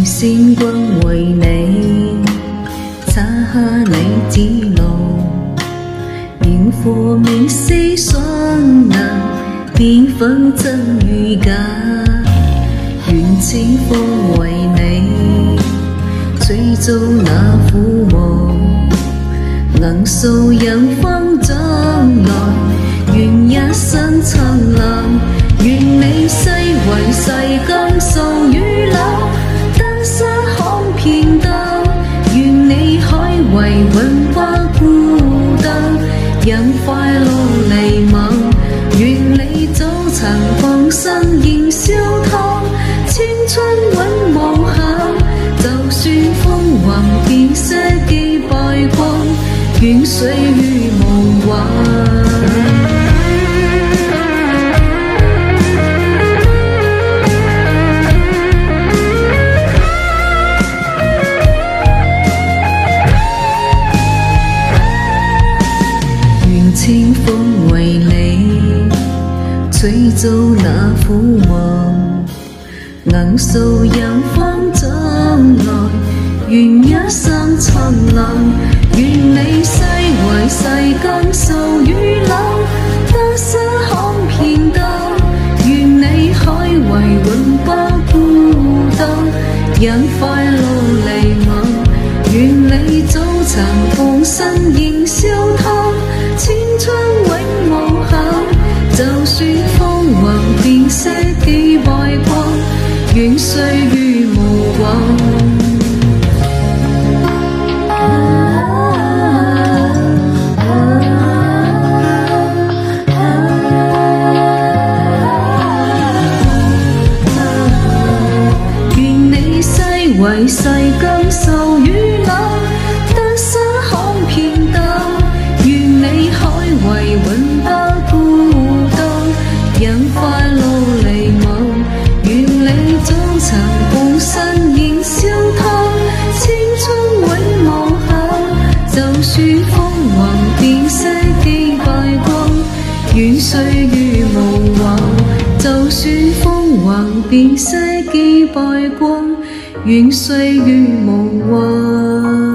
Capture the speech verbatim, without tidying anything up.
星光為你擦下你指路，螢火明四雙眼，繽紛真與假。願清風為你吹奏那撫摸，能數陽光將來，願一生燦爛。願你世為世更受雨流，單身看遍得。願你海為永不孤單，讓快樂彌漫。願你早晨放身燃燒燙，青春永無限。就算風雲變色幾百光，願歲月無還。清風為你吹奏那撫摸，硬數陽光將來，願一生燦爛。願你世為世更受雨流，單身看遍得。願你海為永不孤單，讓快樂彌漫。願你早晨放身燃燒燙，青春永無限。就算風雲變色幾百光，願歲月無還。願你世為世更受雨流，單身看遍得。願你海為永不孤單，讓快樂彌漫。願你早晨放身燃燒燙，青春永無限。就算風雲變色幾百光，願歲月無還。就算風雲變色幾百光，願歲月無還。